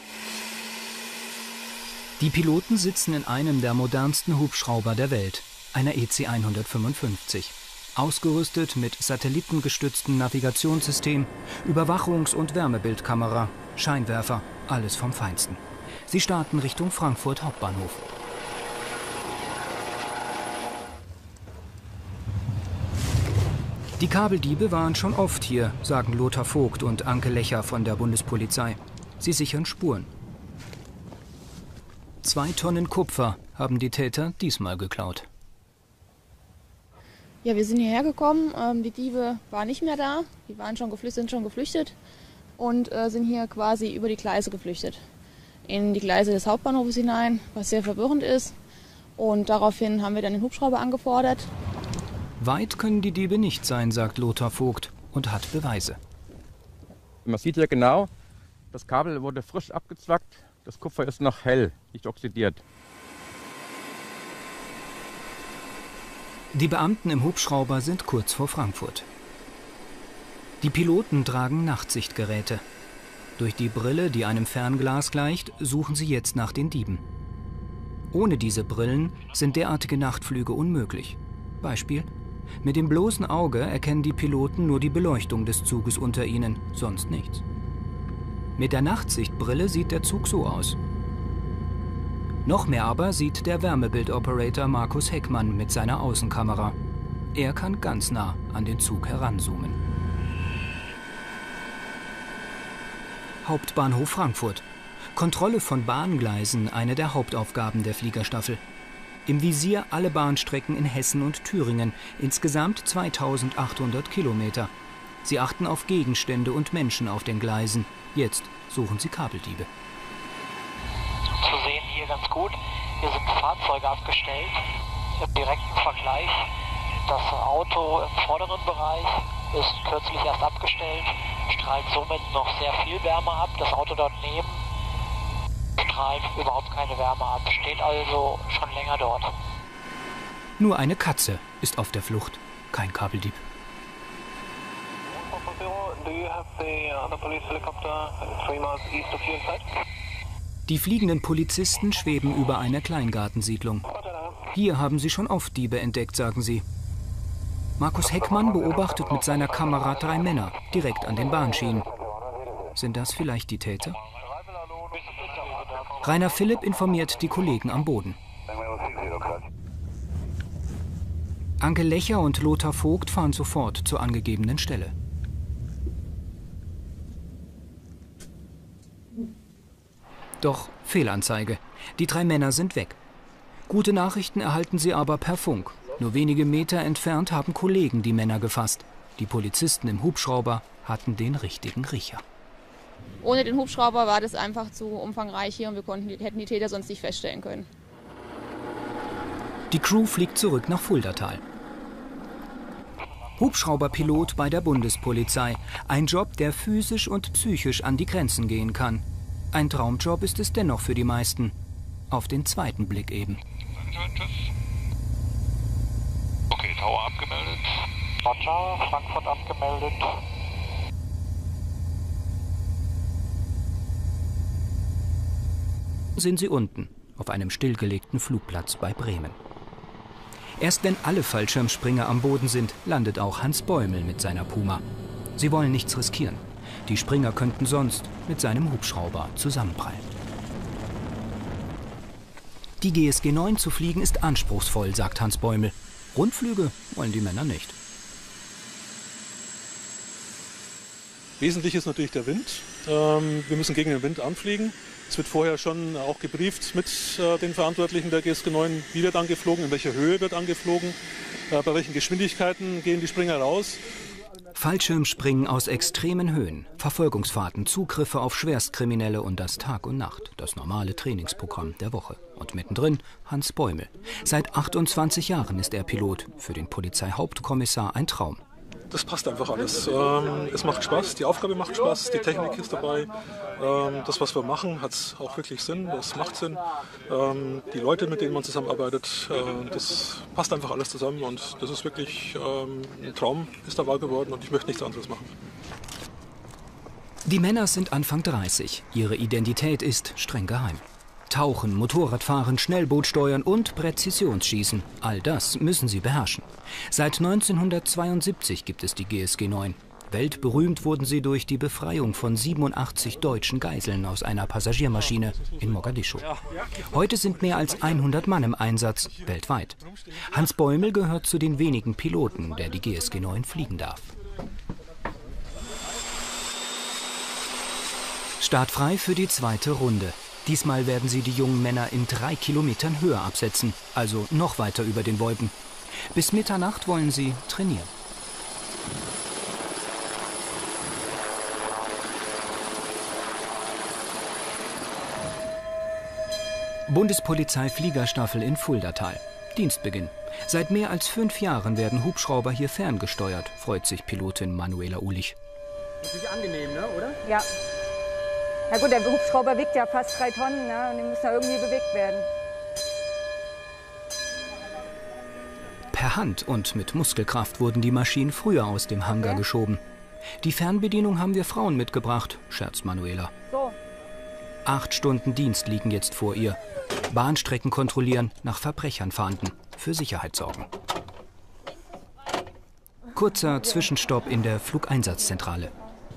Die Piloten sitzen in einem der modernsten Hubschrauber der Welt, einer E C hundertfünfundfünfzig. Ausgerüstet mit satellitengestütztem Navigationssystem, Überwachungs- und Wärmebildkamera, Scheinwerfer, alles vom Feinsten. Sie starten Richtung Frankfurt Hauptbahnhof. Die Kabeldiebe waren schon oft hier, sagen Lothar Vogt und Anke Lecher von der Bundespolizei. Sie sichern Spuren. Zwei Tonnen Kupfer haben die Täter diesmal geklaut. Ja, wir sind hierher gekommen. Ähm, die Diebe waren nicht mehr da. Die waren schon geflüchtet, sind schon geflüchtet und äh, sind hier quasi über die Gleise geflüchtet. In die Gleise des Hauptbahnhofes hinein, was sehr verwirrend ist. Und daraufhin haben wir dann den Hubschrauber angefordert. Weit können die Diebe nicht sein, sagt Lothar Vogt und hat Beweise. Man sieht hier genau, das Kabel wurde frisch abgezwackt. Das Kupfer ist noch hell, nicht oxidiert. Die Beamten im Hubschrauber sind kurz vor Frankfurt. Die Piloten tragen Nachtsichtgeräte. Durch die Brille, die einem Fernglas gleicht, suchen sie jetzt nach den Dieben. Ohne diese Brillen sind derartige Nachtflüge unmöglich. Beispiel: Mit dem bloßen Auge erkennen die Piloten nur die Beleuchtung des Zuges unter ihnen, sonst nichts. Mit der Nachtsichtbrille sieht der Zug so aus. Noch mehr aber sieht der Wärmebild-Operator Markus Heckmann mit seiner Außenkamera. Er kann ganz nah an den Zug heranzoomen. Hauptbahnhof Frankfurt. Kontrolle von Bahngleisen, eine der Hauptaufgaben der Fliegerstaffel. Im Visier alle Bahnstrecken in Hessen und Thüringen, insgesamt zweitausendachthundert Kilometer. Sie achten auf Gegenstände und Menschen auf den Gleisen. Jetzt suchen sie Kabeldiebe. Zu sehen hier ganz gut, hier sind Fahrzeuge abgestellt. Im direkten Vergleich, das Auto im vorderen Bereich ist kürzlich erst abgestellt, strahlt somit noch sehr viel Wärme ab. Das Auto dort neben strahlt überhaupt keine Wärme ab, steht also schon länger dort. Nur eine Katze ist auf der Flucht, kein Kabeldieb. Die fliegenden Polizisten schweben über einer Kleingartensiedlung. Hier haben sie schon oft Diebe entdeckt, sagen sie. Markus Heckmann beobachtet mit seiner Kamera drei Männer direkt an den Bahnschienen. Sind das vielleicht die Täter? Rainer Philipp informiert die Kollegen am Boden. Anke Lecher und Lothar Vogt fahren sofort zur angegebenen Stelle. Doch Fehlanzeige. Die drei Männer sind weg. Gute Nachrichten erhalten sie aber per Funk. Nur wenige Meter entfernt haben Kollegen die Männer gefasst. Die Polizisten im Hubschrauber hatten den richtigen Riecher. Ohne den Hubschrauber war das einfach zu umfangreich hier und wir konnten, hätten die Täter sonst nicht feststellen können. Die Crew fliegt zurück nach Fuldatal. Hubschrauberpilot bei der Bundespolizei. Ein Job, der physisch und psychisch an die Grenzen gehen kann. Ein Traumjob ist es dennoch für die meisten. Auf den zweiten Blick eben. Okay, Tower abgemeldet. Roger, Frankfurt abgemeldet. Sind sie unten, auf einem stillgelegten Flugplatz bei Bremen. Erst wenn alle Fallschirmspringer am Boden sind, landet auch Hans Bäumel mit seiner Puma. Sie wollen nichts riskieren. Die Springer könnten sonst mit seinem Hubschrauber zusammenprallen. Die G S G neun zu fliegen ist anspruchsvoll, sagt Hans Bäumel. Rundflüge wollen die Männer nicht. Wesentlich ist natürlich der Wind. Ähm, wir müssen gegen den Wind anfliegen. Es wird vorher schon auch gebrieft mit äh, den Verantwortlichen der G S G neun, wie wird angeflogen, in welcher Höhe wird angeflogen, äh, bei welchen Geschwindigkeiten gehen die Springer raus. Fallschirmspringen aus extremen Höhen, Verfolgungsfahrten, Zugriffe auf Schwerstkriminelle und das Tag und Nacht, das normale Trainingsprogramm der Woche. Und mittendrin Hans Bäumel. Seit achtundzwanzig Jahren ist er Pilot, für den Polizeihauptkommissar ein Traum. Das passt einfach alles. Ähm, es macht Spaß, die Aufgabe macht Spaß, die Technik ist dabei. Ähm, das, was wir machen, hat auch wirklich Sinn, das macht Sinn. Ähm, die Leute, mit denen man zusammenarbeitet, äh, das passt einfach alles zusammen und das ist wirklich ähm, ein Traum, ist da wahr geworden und ich möchte nichts anderes machen. Die Männer sind Anfang dreißig. Ihre Identität ist streng geheim. Tauchen, Motorradfahren, Schnellbootsteuern und Präzisionsschießen. All das müssen sie beherrschen. Seit neunzehnhundertzweiundsiebzig gibt es die G S G neun. Weltberühmt wurden sie durch die Befreiung von siebenundachtzig deutschen Geiseln aus einer Passagiermaschine in Mogadischu. Heute sind mehr als hundert Mann im Einsatz, weltweit. Hans Bäumel gehört zu den wenigen Piloten, der die G S G neun fliegen darf. Startfrei für die zweite Runde. Diesmal werden sie die jungen Männer in drei Kilometern Höhe absetzen, also noch weiter über den Wolken. Bis Mitternacht wollen sie trainieren. Bundespolizei-Fliegerstaffel in Fuldatal. Dienstbeginn. Seit mehr als fünf Jahren werden Hubschrauber hier ferngesteuert, freut sich Pilotin Manuela Ulich. Natürlich angenehm, ne, oder? Ja. Na gut, der Hubschrauber wiegt ja fast drei Tonnen, ne? Und die müssen ja irgendwie bewegt werden. Per Hand und mit Muskelkraft wurden die Maschinen früher aus dem Hangar okay. geschoben. Die Fernbedienung haben wir Frauen mitgebracht, scherzt Manuela. So. Acht Stunden Dienst liegen jetzt vor ihr. Bahnstrecken kontrollieren, nach Verbrechern fahnden, für Sicherheit sorgen. Kurzer Zwischenstopp in der Flugeinsatzzentrale.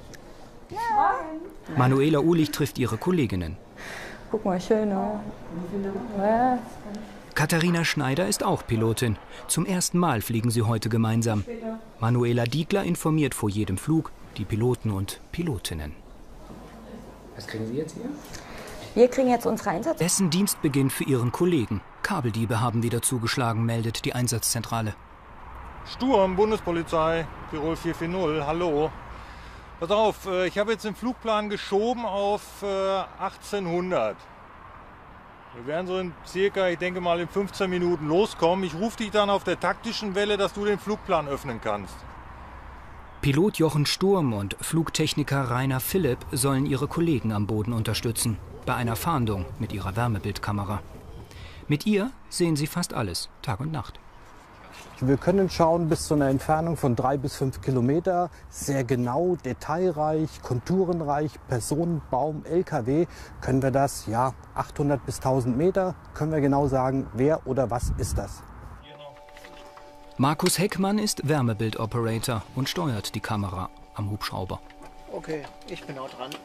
Manuela Ulich trifft ihre Kolleginnen. Guck mal, schön, ne? Ja. Katharina Schneider ist auch Pilotin. Zum ersten Mal fliegen sie heute gemeinsam. Manuela Diegler informiert vor jedem Flug die Piloten und Pilotinnen. Was kriegen Sie jetzt hier? Wir kriegen jetzt unsere Einsatz. Dessen Dienstbeginn für ihren Kollegen. Kabeldiebe haben wieder zugeschlagen, meldet die Einsatzzentrale. Sturm, Bundespolizei, Tirol vier vier null, hallo. Pass auf, ich habe jetzt den Flugplan geschoben auf achtzehnhundert. Wir werden so in circa, ich denke mal in fünfzehn Minuten loskommen. Ich rufe dich dann auf der taktischen Welle, dass du den Flugplan öffnen kannst. Pilot Jochen Sturm und Flugtechniker Rainer Philipp sollen ihre Kollegen am Boden unterstützen, bei einer Fahndung mit ihrer Wärmebildkamera. Mit ihr sehen sie fast alles, Tag und Nacht. Wir können schauen bis zu einer Entfernung von drei bis fünf Kilometer, sehr genau, detailreich, konturenreich, Personen, Baum, L K W, können wir das, ja, achthundert bis tausend Meter, können wir genau sagen, wer oder was ist das. Markus Heckmann ist Wärmebild-Operator und steuert die Kamera am Hubschrauber. Okay, ich bin auch dran.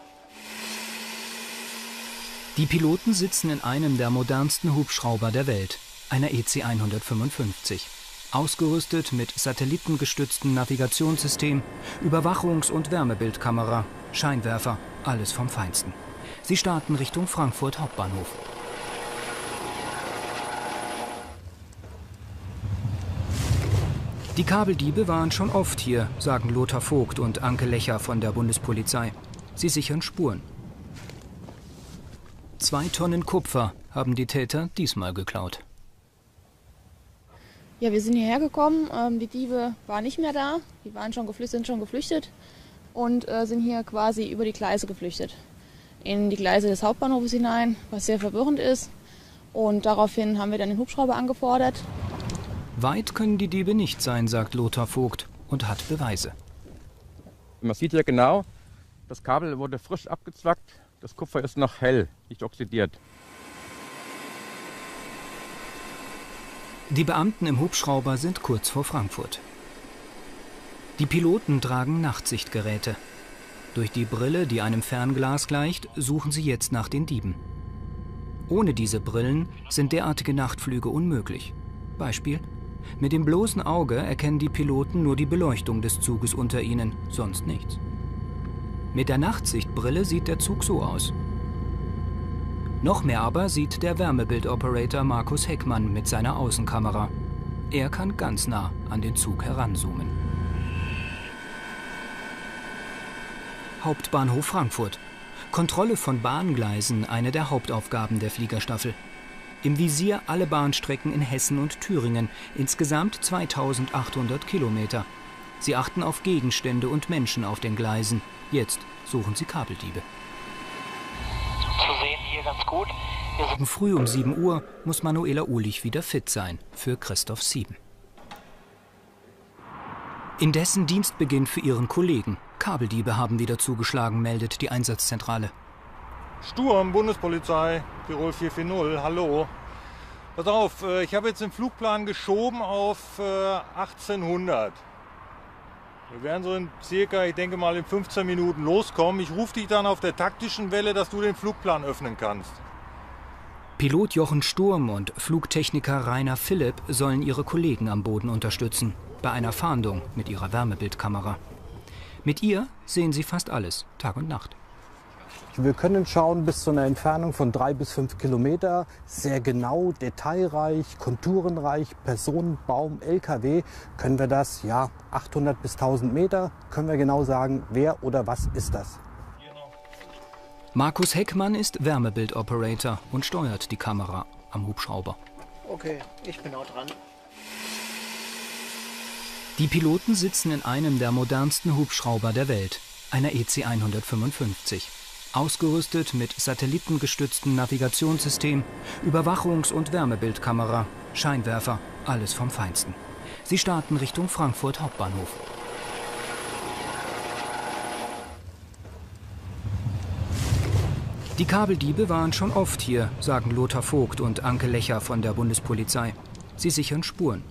Die Piloten sitzen in einem der modernsten Hubschrauber der Welt, einer E C hundertfünfundfünfzig. Ausgerüstet mit satellitengestütztem Navigationssystem, Überwachungs- und Wärmebildkamera, Scheinwerfer, alles vom Feinsten. Sie starten Richtung Frankfurt Hauptbahnhof. Die Kabeldiebe waren schon oft hier, sagen Lothar Vogt und Anke Lecher von der Bundespolizei. Sie sichern Spuren. Zwei Tonnen Kupfer haben die Täter diesmal geklaut. Ja, wir sind hierher gekommen, ähm, die Diebe waren nicht mehr da, die waren schon geflüchtet, sind schon geflüchtet und äh, sind hier quasi über die Gleise geflüchtet. In die Gleise des Hauptbahnhofes hinein, was sehr verwirrend ist. Und daraufhin haben wir dann den Hubschrauber angefordert. Weit können die Diebe nicht sein, sagt Lothar Vogt und hat Beweise. Man sieht ja genau, das Kabel wurde frisch abgezwackt, das Kupfer ist noch hell, nicht oxidiert. Die Beamten im Hubschrauber sind kurz vor Frankfurt. Die Piloten tragen Nachtsichtgeräte. Durch die Brille, die einem Fernglas gleicht, suchen sie jetzt nach den Dieben. Ohne diese Brillen sind derartige Nachtflüge unmöglich. Beispiel: Mit dem bloßen Auge erkennen die Piloten nur die Beleuchtung des Zuges unter ihnen, sonst nichts. Mit der Nachtsichtbrille sieht der Zug so aus. Noch mehr aber sieht der Wärmebild-Operator Markus Heckmann mit seiner Außenkamera. Er kann ganz nah an den Zug heranzoomen. Hauptbahnhof Frankfurt. Kontrolle von Bahngleisen, eine der Hauptaufgaben der Fliegerstaffel. Im Visier alle Bahnstrecken in Hessen und Thüringen, insgesamt zweitausendachthundert Kilometer. Sie achten auf Gegenstände und Menschen auf den Gleisen. Jetzt suchen sie Kabeldiebe. Zu sehen hier ganz gut. Wir sind Früh um sieben Uhr muss Manuela Uhlich wieder fit sein für Christoph sieben. Indessen Dienstbeginn für ihren Kollegen. Kabeldiebe haben wieder zugeschlagen, meldet die Einsatzzentrale. Sturm, Bundespolizei, Tirol vier vier null, hallo. Pass auf, ich habe jetzt den Flugplan geschoben auf achtzehnhundert. Wir werden so in circa, ich denke mal in fünfzehn Minuten loskommen. Ich rufe dich dann auf der taktischen Welle, dass du den Flugplan öffnen kannst. Pilot Jochen Sturm und Flugtechniker Rainer Philipp sollen ihre Kollegen am Boden unterstützen, bei einer Fahndung mit ihrer Wärmebildkamera. Mit ihr sehen sie fast alles, Tag und Nacht. Wir können schauen bis zu einer Entfernung von drei bis fünf Kilometer, sehr genau, detailreich, konturenreich, Personen, Baum, L K W, können wir das, ja, achthundert bis tausend Meter, können wir genau sagen, wer oder was ist das. Markus Heckmann ist Wärmebild-Operator und steuert die Kamera am Hubschrauber. Okay, ich bin auch dran. Die Piloten sitzen in einem der modernsten Hubschrauber der Welt, einer E C hundertfünfundfünfzig. Ausgerüstet mit satellitengestütztem Navigationssystem, Überwachungs- und Wärmebildkamera, Scheinwerfer, alles vom Feinsten. Sie starten Richtung Frankfurt Hauptbahnhof. Die Kabeldiebe waren schon oft hier, sagen Lothar Vogt und Anke Lecher von der Bundespolizei. Sie sichern Spuren.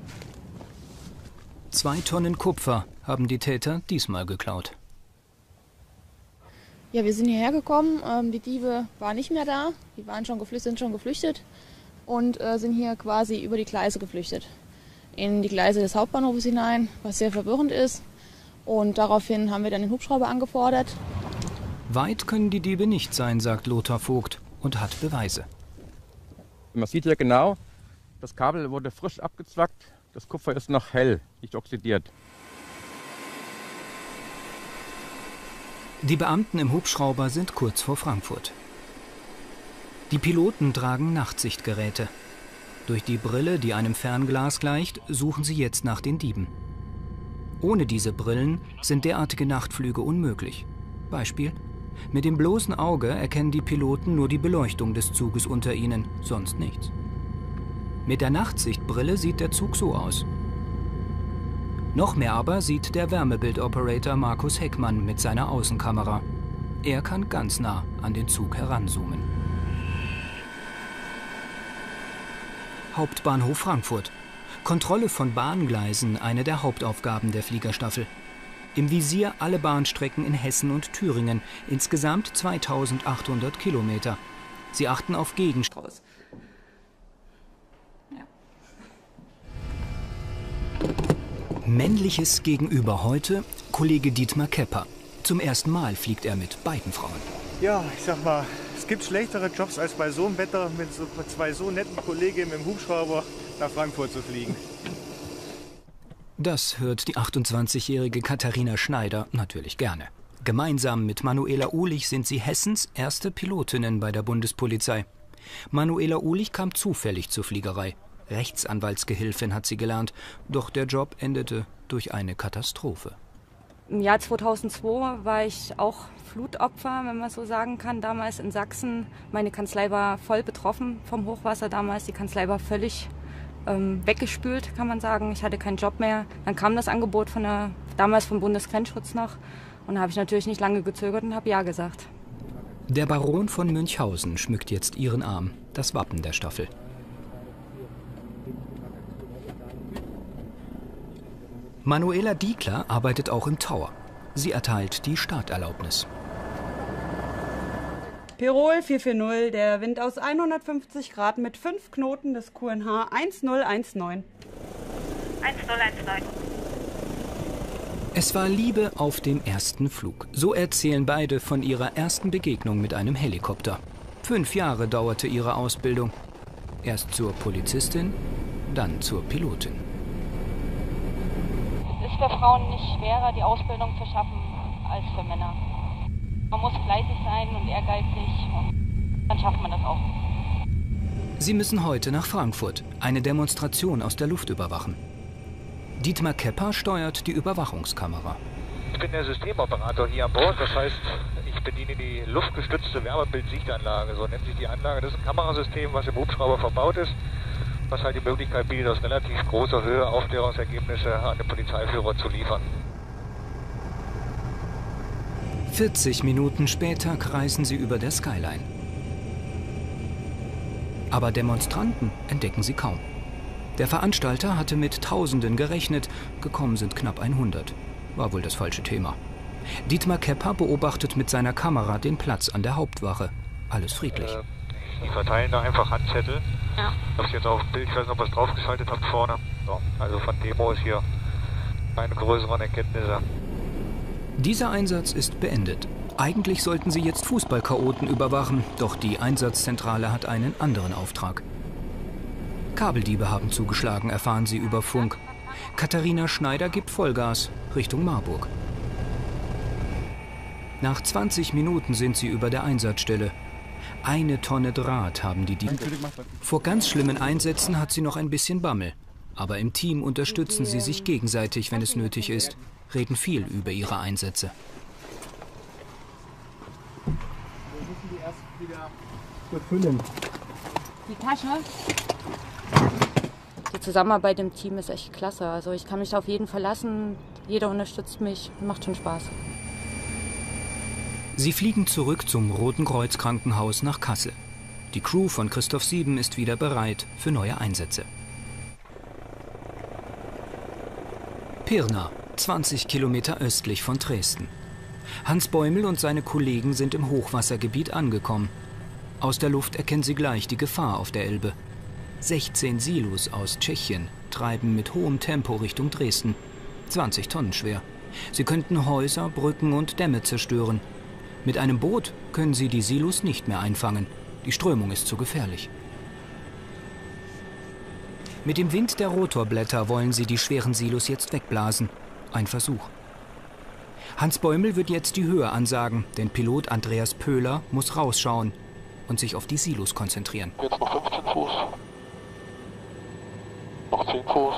Zwei Tonnen Kupfer haben die Täter diesmal geklaut. Ja, wir sind hierher gekommen. Ähm, die Diebe waren nicht mehr da. Die waren schon geflüchtet, sind schon geflüchtet und äh, sind hier quasi über die Gleise geflüchtet. In die Gleise des Hauptbahnhofes hinein, was sehr verwirrend ist. Und daraufhin haben wir dann den Hubschrauber angefordert. Weit können die Diebe nicht sein, sagt Lothar Vogt und hat Beweise. Man sieht hier genau, das Kabel wurde frisch abgezwackt. Das Kupfer ist noch hell, nicht oxidiert. Die Beamten im Hubschrauber sind kurz vor Frankfurt. Die Piloten tragen Nachtsichtgeräte. Durch die Brille, die einem Fernglas gleicht, suchen sie jetzt nach den Dieben. Ohne diese Brillen sind derartige Nachtflüge unmöglich. Beispiel: Mit dem bloßen Auge erkennen die Piloten nur die Beleuchtung des Zuges unter ihnen, sonst nichts. Mit der Nachtsichtbrille sieht der Zug so aus. Noch mehr aber sieht der Wärmebild-Operator Markus Heckmann mit seiner Außenkamera. Er kann ganz nah an den Zug heranzoomen. Hauptbahnhof Frankfurt. Kontrolle von Bahngleisen, eine der Hauptaufgaben der Fliegerstaffel. Im Visier alle Bahnstrecken in Hessen und Thüringen, insgesamt zweitausendachthundert Kilometer. Sie achten auf Gegenstände. Männliches Gegenüber heute, Kollege Dietmar Kepper. Zum ersten Mal fliegt er mit beiden Frauen. Ja, ich sag mal, es gibt schlechtere Jobs, als bei so einem Wetter mit so zwei so netten Kolleginnen im Hubschrauber nach Frankfurt zu fliegen. Das hört die achtundzwanzigjährige Katharina Schneider natürlich gerne. Gemeinsam mit Manuela Uhlich sind sie Hessens erste Pilotinnen bei der Bundespolizei. Manuela Uhlich kam zufällig zur Fliegerei. Rechtsanwaltsgehilfin hat sie gelernt, doch der Job endete durch eine Katastrophe. Im Jahr zweitausendzwei war ich auch Flutopfer, wenn man so sagen kann, damals in Sachsen. Meine Kanzlei war voll betroffen vom Hochwasser damals. Die Kanzlei war völlig ähm, weggespült, kann man sagen. Ich hatte keinen Job mehr. Dann kam das Angebot von der, damals vom Bundesgrenzschutz noch. Und da habe ich natürlich nicht lange gezögert und habe Ja gesagt. Der Baron von Münchhausen schmückt jetzt ihren Arm, das Wappen der Staffel. Manuela Diekler arbeitet auch im Tower. Sie erteilt die Starterlaubnis. Tirol vier vier null, der Wind aus hundertfünfzig Grad mit fünf Knoten des Q N H eins null eins neun. eins null eins neun. Es war Liebe auf dem ersten Flug. So erzählen beide von ihrer ersten Begegnung mit einem Helikopter. Fünf Jahre dauerte ihre Ausbildung. Erst zur Polizistin, dann zur Pilotin. Es ist für Frauen nicht schwerer, die Ausbildung zu schaffen, als für Männer. Man muss fleißig sein und ehrgeizig und dann schafft man das auch. Sie müssen heute nach Frankfurt eine Demonstration aus der Luft überwachen. Dietmar Kepper steuert die Überwachungskamera. Ich bin der Systemoperator hier an Bord, das heißt, ich bediene die luftgestützte Wärmebild-Sichtanlage, so nennt sich die Anlage. Das ist ein Kamerasystem, was im Hubschrauber verbaut ist, was halt die Möglichkeit bietet, aus relativ großer Höhe Aufklärungsergebnisse an den Polizeiführer zu liefern. vierzig Minuten später kreisen sie über der Skyline. Aber Demonstranten entdecken sie kaum. Der Veranstalter hatte mit Tausenden gerechnet, gekommen sind knapp hundert. War wohl das falsche Thema. Dietmar Kepper beobachtet mit seiner Kamera den Platz an der Hauptwache. Alles friedlich. Äh, die verteilen da einfach Handzettel. Ja. Ich habe jetzt auf dem Bild, ich weiß nicht, ob ihr es draufgeschaltet habt vorne. So, also von Demo ist hier keine größeren Erkenntnisse. Dieser Einsatz ist beendet. Eigentlich sollten sie jetzt Fußballchaoten überwachen, doch die Einsatzzentrale hat einen anderen Auftrag. Kabeldiebe haben zugeschlagen, erfahren sie über Funk. Katharina Schneider gibt Vollgas Richtung Marburg. Nach zwanzig Minuten sind sie über der Einsatzstelle. Eine Tonne Draht haben die Diebe. Vor ganz schlimmen Einsätzen hat sie noch ein bisschen Bammel. Aber im Team unterstützen sie sich gegenseitig, wenn es nötig ist. Reden viel über ihre Einsätze. Wir müssen die erst wieder befüllen. Die Tasche? Die Zusammenarbeit im Team ist echt klasse. Also ich kann mich auf jeden verlassen. Jeder unterstützt mich. Macht schon Spaß. Sie fliegen zurück zum Roten Kreuz Krankenhaus nach Kassel. Die Crew von Christoph Sieben ist wieder bereit für neue Einsätze. Pirna, zwanzig Kilometer östlich von Dresden. Hans Bäumel und seine Kollegen sind im Hochwassergebiet angekommen. Aus der Luft erkennen sie gleich die Gefahr auf der Elbe. sechzehn Silos aus Tschechien treiben mit hohem Tempo Richtung Dresden. zwanzig Tonnen schwer. Sie könnten Häuser, Brücken und Dämme zerstören. Mit einem Boot können sie die Silos nicht mehr einfangen. Die Strömung ist zu gefährlich. Mit dem Wind der Rotorblätter wollen sie die schweren Silos jetzt wegblasen. Ein Versuch. Hans Bäumel wird jetzt die Höhe ansagen, denn Pilot Andreas Pöhler muss rausschauen und sich auf die Silos konzentrieren. Jetzt noch fünfzehn Fuß. Noch zehn Fuß.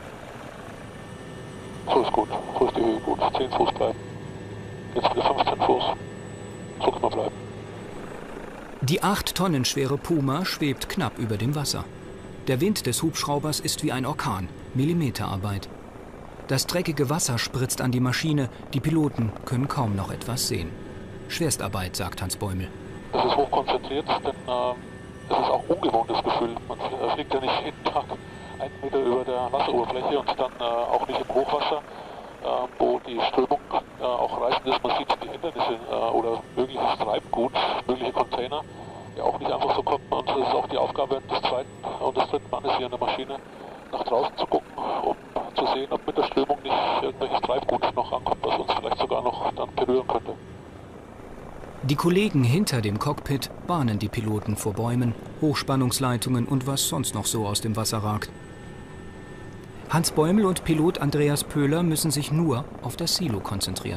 So ist gut. So ist die Höhe gut. zehn Fuß bleiben. Jetzt wieder fünfzehn Fuß. So kann man bleiben. Die acht Tonnen schwere Puma schwebt knapp über dem Wasser. Der Wind des Hubschraubers ist wie ein Orkan. Millimeterarbeit. Das dreckige Wasser spritzt an die Maschine. Die Piloten können kaum noch etwas sehen. Schwerstarbeit, sagt Hans Bäumel. Es ist hochkonzentriert, denn äh, es ist auch ein ungewohntes Gefühl. Man fliegt ja nicht jeden Tag einen Meter über der Wasseroberfläche und dann äh, auch nicht im Hochwasser, äh, wo die Strömung äh, auch reißend ist. Man sieht die Hindernisse äh, oder mögliches Treibgut, mögliche Container, die auch nicht einfach so kommen. Und es ist auch die Aufgabe des zweiten und des dritten Mannes hier an der Maschine, nach draußen zu gucken, um zu sehen, ob mit der Strömung nicht irgendwelches Treibgut noch ankommt, was uns vielleicht sogar noch dann berühren könnte. Die Kollegen hinter dem Cockpit warnen die Piloten vor Bäumen, Hochspannungsleitungen und was sonst noch so aus dem Wasser ragt. Hans Bäumel und Pilot Andreas Pöhler müssen sich nur auf das Silo konzentrieren.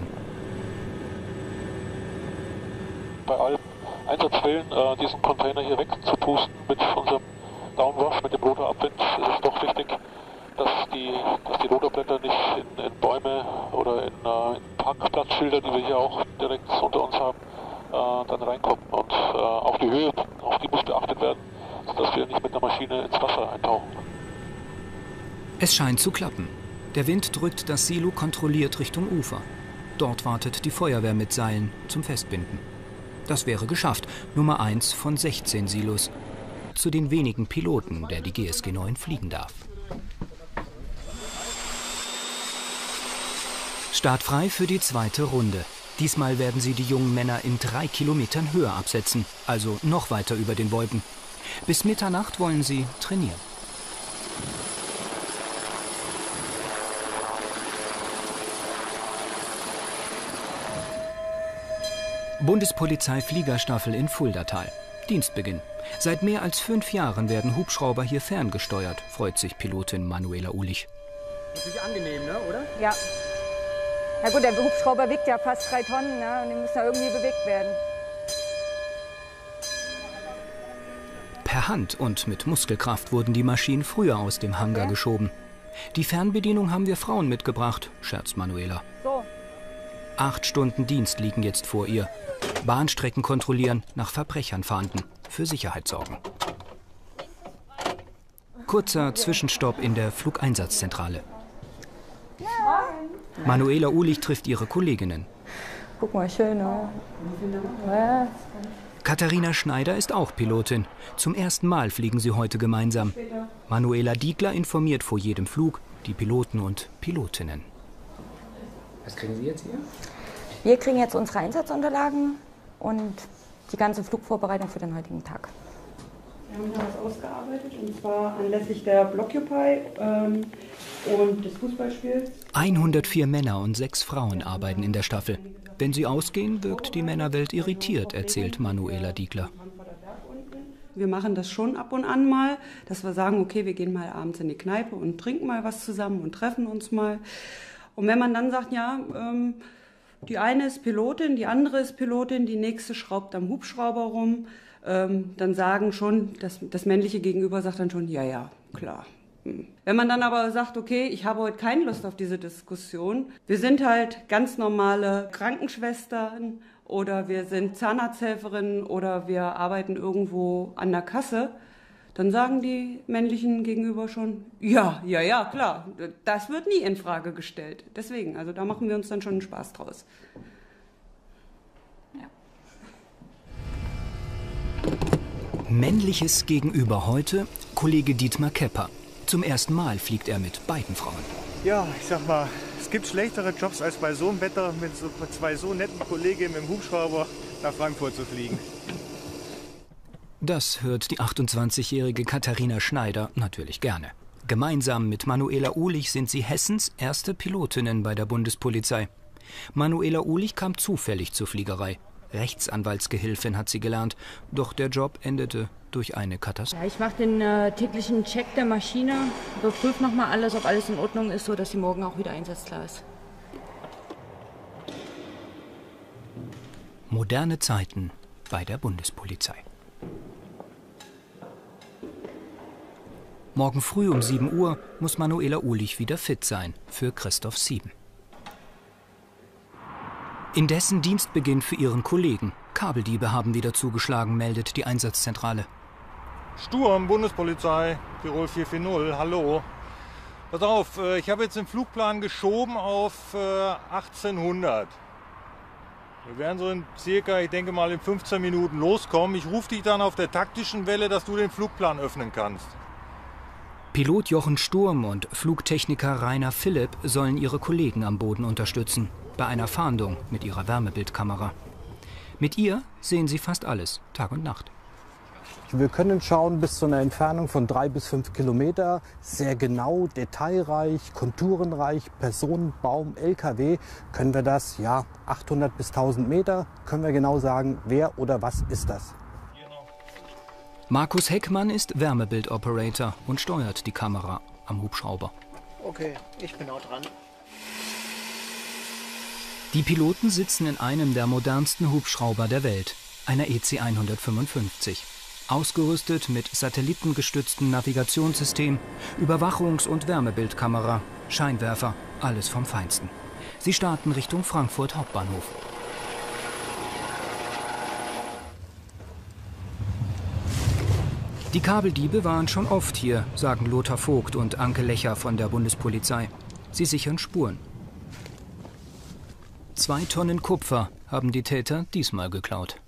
Bei allen Einsatzfällen äh, diesen Container hier wegzupusten mit unserem Downwash, mit dem Rotorabwind, ist es doch wichtig, dass die, dass die Rotorblätter nicht in, in Bäume oder in, äh, in Parkplatzschilder, die wir hier auch direkt unter uns haben, äh, dann reinkommen. Und äh, auch die Höhe, auch die muss beachtet werden, sodass wir nicht mit der Maschine ins Wasser eintauchen. Es scheint zu klappen. Der Wind drückt das Silo kontrolliert Richtung Ufer. Dort wartet die Feuerwehr mit Seilen zum Festbinden. Das wäre geschafft. Nummer eins von sechzehn Silos. Zu den wenigen Piloten, der die G S G neun fliegen darf. Startfrei für die zweite Runde. Diesmal werden sie die jungen Männer in drei Kilometern Höhe absetzen, also noch weiter über den Wolken. Bis Mitternacht wollen sie trainieren. Bundespolizei Fliegerstaffel in Fuldatal. Dienstbeginn. Seit mehr als fünf Jahren werden Hubschrauber hier ferngesteuert, freut sich Pilotin Manuela Uhlich. Natürlich angenehm, ne, oder? Ja. Na gut, der Hubschrauber wiegt ja fast drei Tonnen, ne, und die müssen ja irgendwie bewegt werden. Per Hand und mit Muskelkraft wurden die Maschinen früher aus dem Hangar okay. geschoben. Die Fernbedienung haben wir Frauen mitgebracht, scherzt Manuela. So. Acht Stunden Dienst liegen jetzt vor ihr. Bahnstrecken kontrollieren, nach Verbrechern fahnden, für Sicherheit sorgen. Kurzer Zwischenstopp in der Flugeinsatzzentrale. Manuela Uhlich trifft ihre Kolleginnen. Guck mal, schön, ne? Ja. Katharina Schneider ist auch Pilotin. Zum ersten Mal fliegen sie heute gemeinsam. Manuela Diegler informiert vor jedem Flug die Piloten und Pilotinnen. Was kriegen Sie jetzt hier? Wir kriegen jetzt unsere Einsatzunterlagen und die ganze Flugvorbereitung für den heutigen Tag. Wir haben da was ausgearbeitet, und zwar anlässlich der Blockupy ähm, und des Fußballspiels. hundertvier Männer und sechs Frauen arbeiten in der Staffel. Wenn sie ausgehen, wirkt die Männerwelt irritiert, erzählt Manuela Diegler. Wir machen das schon ab und an mal, dass wir sagen, okay, wir gehen mal abends in die Kneipe und trinken mal was zusammen und treffen uns mal. Und wenn man dann sagt, ja, ähm, die eine ist Pilotin, die andere ist Pilotin, die nächste schraubt am Hubschrauber rum, ähm, dann sagen schon, das, das männliche Gegenüber sagt dann schon, ja, ja, klar. Wenn man dann aber sagt, okay, ich habe heute keine Lust auf diese Diskussion, wir sind halt ganz normale Krankenschwestern oder wir sind Zahnarzthelferinnen oder wir arbeiten irgendwo an der Kasse, dann sagen die männlichen Gegenüber schon, ja, ja, ja, klar, das wird nie in Frage gestellt. Deswegen, also da machen wir uns dann schon einen Spaß draus. Ja. Männliches Gegenüber heute, Kollege Dietmar Kepper. Zum ersten Mal fliegt er mit beiden Frauen. Ja, ich sag mal, es gibt schlechtere Jobs, als bei so einem Wetter mit so zwei so netten Kolleginnen im Hubschrauber nach Frankfurt zu fliegen. Das hört die achtundzwanzigjährige Katharina Schneider natürlich gerne. Gemeinsam mit Manuela Uhlich sind sie Hessens erste Pilotinnen bei der Bundespolizei. Manuela Uhlich kam zufällig zur Fliegerei. Rechtsanwaltsgehilfin hat sie gelernt, doch der Job endete durch eine Katastrophe. Ja, ich mache den äh, täglichen Check der Maschine, überprüfe nochmal alles, ob alles in Ordnung ist, sodass sie morgen auch wieder einsatzklar ist. Moderne Zeiten bei der Bundespolizei. Morgen früh um sieben Uhr muss Manuela Uhlich wieder fit sein für Christoph sieben. Indessen Dienstbeginn für ihren Kollegen. Kabeldiebe haben wieder zugeschlagen, meldet die Einsatzzentrale. Sturm, Bundespolizei, Tirol vier vier null, hallo. Pass auf, ich habe jetzt den Flugplan geschoben auf achtzehnhundert. Wir werden so in circa, ich denke mal in fünfzehn Minuten loskommen. Ich rufe dich dann auf der taktischen Welle, dass du den Flugplan öffnen kannst. Pilot Jochen Sturm und Flugtechniker Rainer Philipp sollen ihre Kollegen am Boden unterstützen. Bei einer Fahndung mit ihrer Wärmebildkamera. Mit ihr sehen sie fast alles, Tag und Nacht. Wir können schauen bis zu einer Entfernung von drei bis fünf Kilometer. Sehr genau, detailreich, konturenreich, Personen, Baum, L K W. Können wir das, ja, achthundert bis tausend Meter, können wir genau sagen, wer oder was ist das. Markus Heckmann ist Wärmebildoperator und steuert die Kamera am Hubschrauber. Okay, ich bin auch dran. Die Piloten sitzen in einem der modernsten Hubschrauber der Welt, einer E C hundertfünfundfünfzig. Ausgerüstet mit satellitengestütztem Navigationssystem, Überwachungs- und Wärmebildkamera, Scheinwerfer, alles vom Feinsten. Sie starten Richtung Frankfurt Hauptbahnhof. Die Kabeldiebe waren schon oft hier, sagen Lothar Vogt und Anke Lecher von der Bundespolizei. Sie sichern Spuren. Zwei Tonnen Kupfer haben die Täter diesmal geklaut.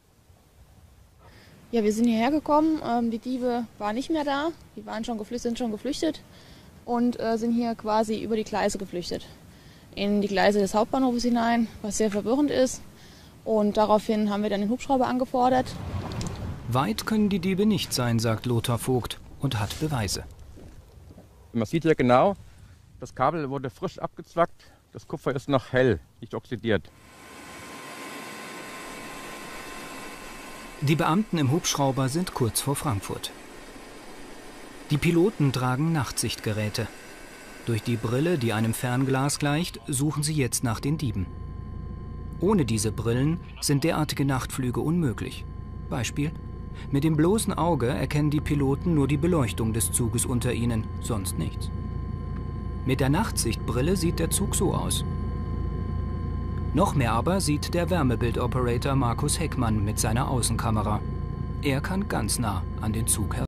Ja, wir sind hierher gekommen. Ähm, die Diebe waren nicht mehr da. Die waren schon geflüchtet, sind schon geflüchtet und äh, sind hier quasi über die Gleise geflüchtet. In die Gleise des Hauptbahnhofes hinein, was sehr verwirrend ist. Und daraufhin haben wir dann den Hubschrauber angefordert. Weit können die Diebe nicht sein, sagt Lothar Vogt und hat Beweise. Man sieht ja genau, das Kabel wurde frisch abgezwackt. Das Kupfer ist noch hell, nicht oxidiert. Die Beamten im Hubschrauber sind kurz vor Frankfurt. Die Piloten tragen Nachtsichtgeräte. Durch die Brille, die einem Fernglas gleicht, suchen sie jetzt nach den Dieben. Ohne diese Brillen sind derartige Nachtflüge unmöglich. Beispiel: Mit dem bloßen Auge erkennen die Piloten nur die Beleuchtung des Zuges unter ihnen, sonst nichts. Mit der Nachtsichtbrille sieht der Zug so aus. Noch mehr aber sieht der Wärmebildoperator Markus Heckmann mit seiner Außenkamera. Er kann ganz nah an den Zug heran.